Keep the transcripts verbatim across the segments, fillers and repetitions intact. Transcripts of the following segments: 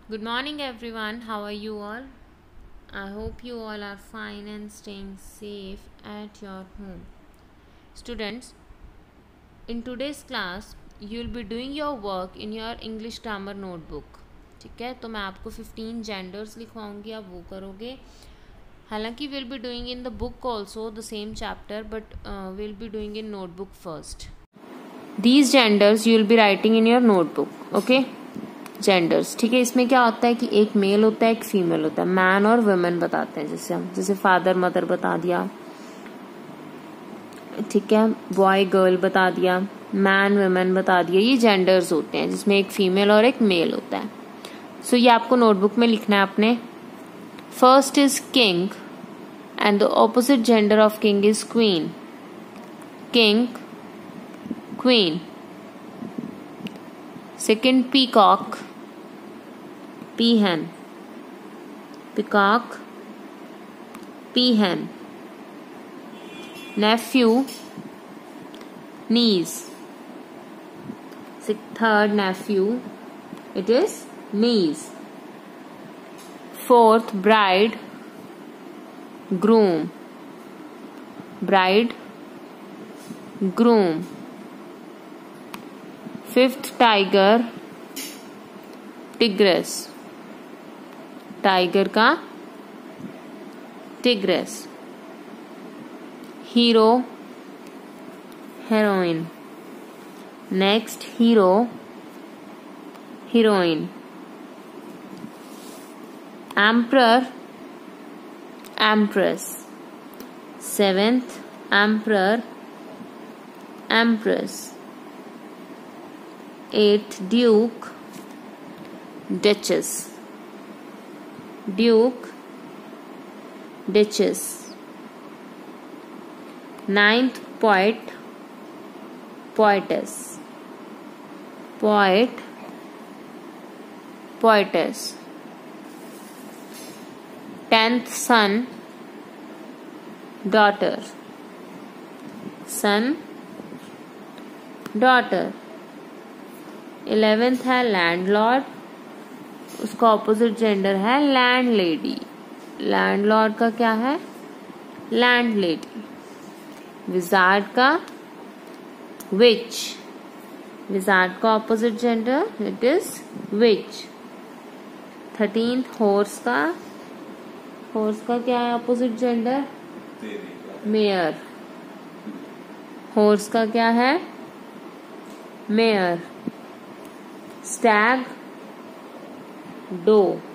Good morning, everyone. How are you all? I hope you all are fine and staying safe at your home. Students, in today's class, you will be doing your work in your English grammar notebook. ठीक है, तो मैं आपको fifteen genders लिखवाऊंगी, आप वो करोगे. हालांकि will be doing in the book also the same chapter, but will be doing in notebook first. These genders you will be writing in your notebook. Okay? Genders. ठीक है, इसमें क्या होता है कि एक मेल होता है, एक फीमेल होता है. मैन और वुमेन बताते हैं, जैसे हम जैसे फादर मदर बता दिया. ठीक है, बॉय गर्ल बता दिया, मैन वुमेन बता दिया. ये जेंडर्स होते हैं जिसमें एक फीमेल और एक मेल होता है. सो so, ये आपको नोटबुक में लिखना है आपने. First is king and the opposite gender of king is queen. King, queen. Second peacock, peahen. Peacock, peahen. Nephew, niece. Third nephew, it is niece. Fourth, bride, groom. Bride, groom. Fifth, tiger, tigress. Tiger का tigress. Hero, heroine. Next, hero, heroine. Emperor, empress. Seventh, emperor, empress. Eighth, duke, duchess. Duke, Duchess. Ninth, poet, poetess. Poet, poetess. Tenth, son, daughter. Son, daughter. Eleventh है landlord, उसका opposite gender है landlady. Landlord का क्या है? Landlady. Wizard का witch. Wizard का opposite gender it is witch. Thirteenth, horse का horse का क्या है ऑपोजिट जेंडर? मेयर. हॉर्स का क्या है? मेयर. Stag, dough.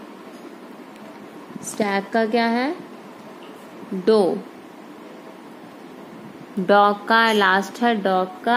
स्टैग का क्या है? डो. डॉग का लास्ट है, डॉग का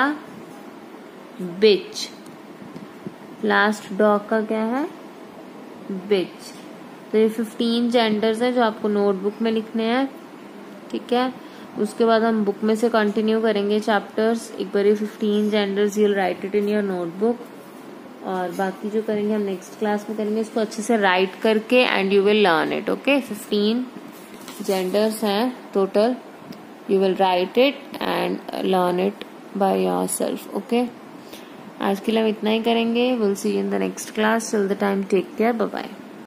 बिच. लास्ट डॉग का क्या है? बिच. तो ये फिफ्टीन जेंडर्स है जो आपको नोटबुक में लिखने हैं. ठीक है, उसके बाद हम बुक में से कंटिन्यू करेंगे चैप्टर्स. एक बार ये fifteen genders you will write it in your notebook, और बाकी जो करेंगे हम नेक्स्ट क्लास में करेंगे. इसको अच्छे से राइट करके and you will learn it. Okay, fifteen genders हैं total. You will write it and learn it by yourself. Okay, आज के लिए हम इतना ही करेंगे. Will see you in the next class. Till the time, take care, bye bye.